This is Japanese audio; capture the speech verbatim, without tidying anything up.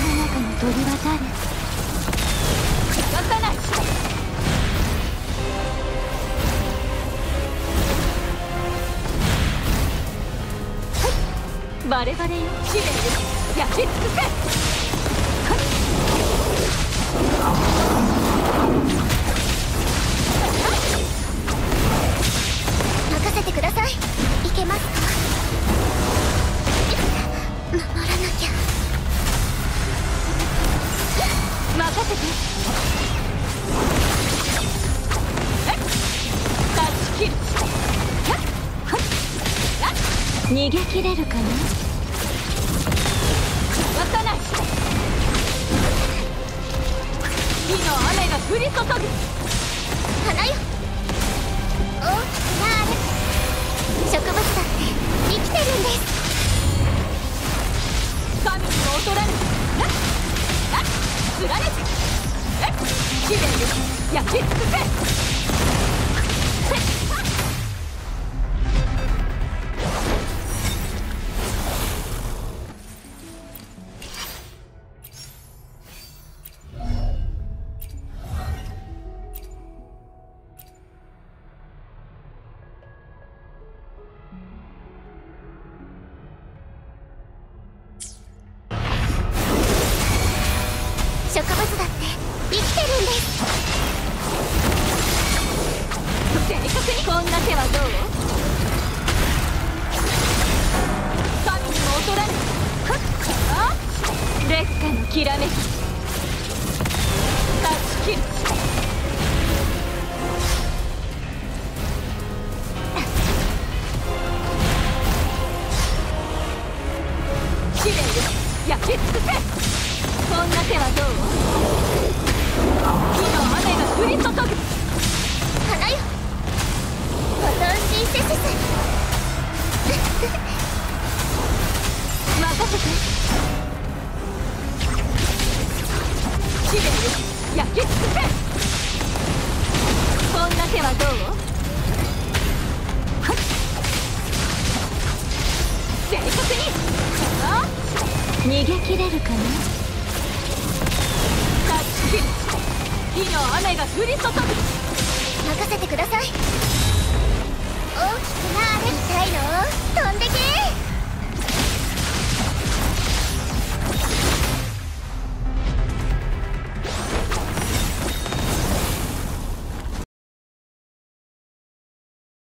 中に飛び渡る。逃がさない。バレバレよ。試練です。焼き尽くせ。任せてください。いけますか？守らなきゃ。任せて。断ち切る。逃げ切れるかな？逃さない。火の雨が降り注ぐ。花よ、大きくなる。植物だって生きてるんです。神にも劣らぬ。貫く。試練です。焼き尽くせ。植物だって生きてるんです。正確にこんな手はどう？神にも劣らぬ。烈火のきらめき。断ち切る。試練です。焼き尽くせ。こんな手はどう？火の雨が降り注ぐ。花よ、バトンシンセシス。任せて。試練です。焼き尽くせ。こんな手はどう？正確に。逃げ切れるかな？火の雨が降り注ぐ。任せてください。大きくなれ。痛いの？飛んで